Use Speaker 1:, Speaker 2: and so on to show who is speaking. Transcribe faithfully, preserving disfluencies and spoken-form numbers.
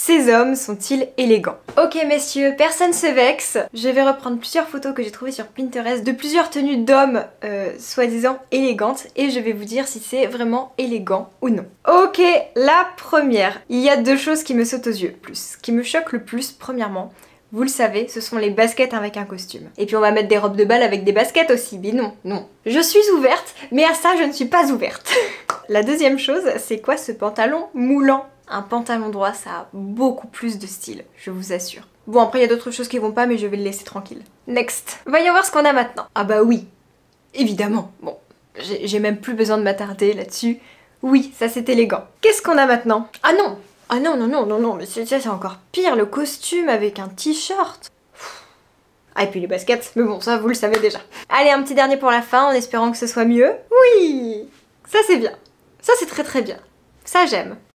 Speaker 1: Ces hommes sont-ils élégants? Ok messieurs, personne se vexe. Je vais reprendre plusieurs photos que j'ai trouvées sur Pinterest de plusieurs tenues d'hommes euh, soi-disant élégantes et je vais vous dire si c'est vraiment élégant ou non. Ok, la première. Il y a deux choses qui me sautent aux yeux. Plus, ce qui me choque le plus, premièrement, vous le savez, ce sont les baskets avec un costume. Et puis on va mettre des robes de bal avec des baskets aussi, mais non, non. Je suis ouverte, mais à ça je ne suis pas ouverte. La deuxième chose, c'est quoi ce pantalon moulant? Un pantalon droit, ça a beaucoup plus de style, je vous assure. Bon, après il y a d'autres choses qui vont pas, mais je vais le laisser tranquille. Next. Voyons voir ce qu'on a maintenant. Ah bah oui, évidemment. Bon, j'ai même plus besoin de m'attarder là-dessus. Oui, ça c'est élégant. Qu'est-ce qu'on a maintenant? Ah non! Ah non, non, non, non, non, mais ça c'est encore pire, le costume avec un t-shirt. Ah et puis les baskets, mais bon, ça vous le savez déjà. Allez, un petit dernier pour la fin, en espérant que ce soit mieux. Oui! Ça c'est bien. Ça c'est très très bien. Ça j'aime.